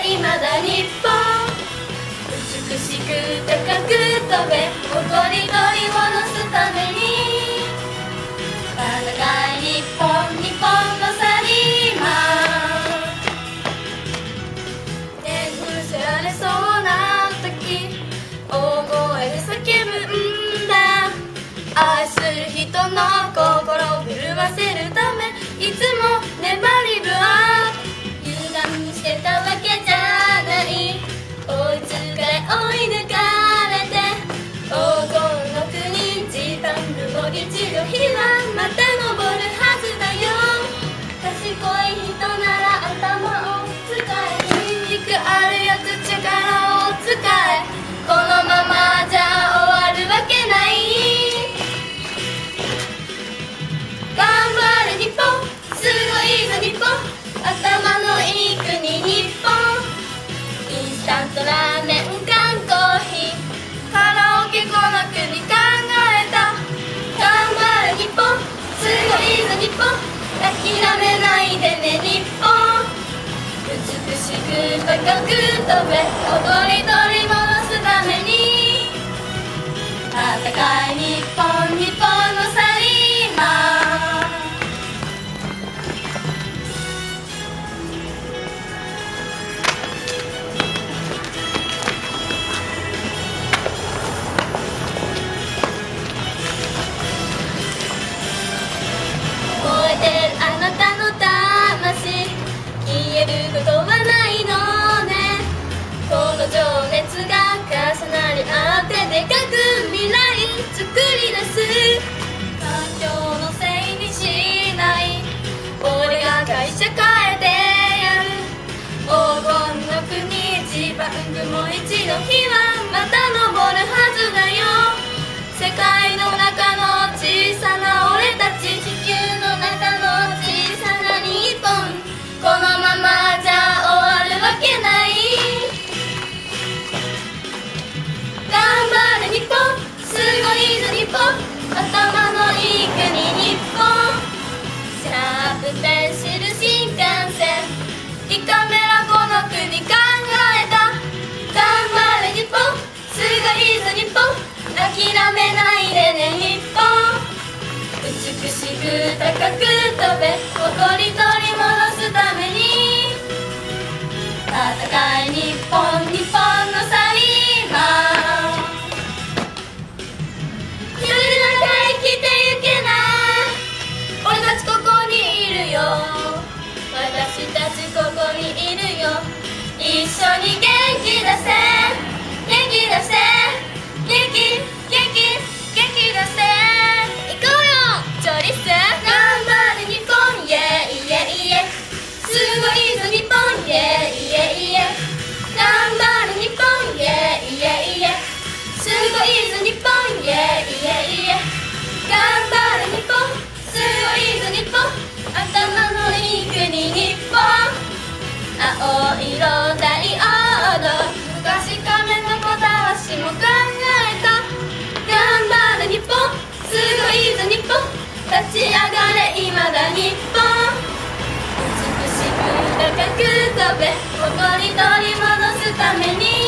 未だ日本。美しく高く飛べ、誇り取り戻すために戦い日本、日本のサリーマン。ねぐせられそうな時、大声で叫ぶんだ。愛する人の心を震わせるため、いつも粘りぶわ。油断してたわけじゃない。追いつかれ追い抜かれて、黄金の国ジパングも一度日はまた昇るはずだよ。賢い人なら頭を使え、筋肉あるやつ力を使え。このままじゃ終わるわけない。頑張れ日本、すごいぞ日本。頭のいい国日本。インスタントラーメン缶コーヒー、カラオケこの国考えた。頑張れ日本、すごいぞ日本。諦めないでね日本。美しく高く飛べ、踊り取り戻すために戦い日本、日本のサリーマン。燃えてるあなたの魂、消えることはないのね。この情熱が重なり合ってでかく未来作り出す。環境のせいにしない、俺が会社変えてやる。黄金の国ジパングも一度日はまた昇るはずだよ。世界の中の小さな俺たち、地球の中の小さな日本。このままじゃ終わるわけない。頑張れ日本、すごいぞ日本。頭のいい国日本。シャープペンシル新幹線、胃カメラこの国考えた。頑張れ日本、すごいぞ日本。諦めないでね日本。美しく高く飛べ、誇り取り戻すために戦い日本、日本のサリーマン。一人なんか生きてゆけない。俺たちここにいるよ、私たちここにいるよ。一緒に元気出せ、元気出せ、元気元気元気出せ。行こうよチョリス。頑張れ日本、イエイイエイエ。すごいぞ日本、イエイイエイエ。頑張れ日本、イエイイエイエ。すごいぞ日本、イエイイエイエ。頑張れ日本、すごいぞ日本。頭のいい国日本。青色ダイオード、昔亀の子たわしも考えた。頑張れ日本、すごいぞ日本。立ち上がれ未だ日本。美しく高く飛べ、誇り取り戻すために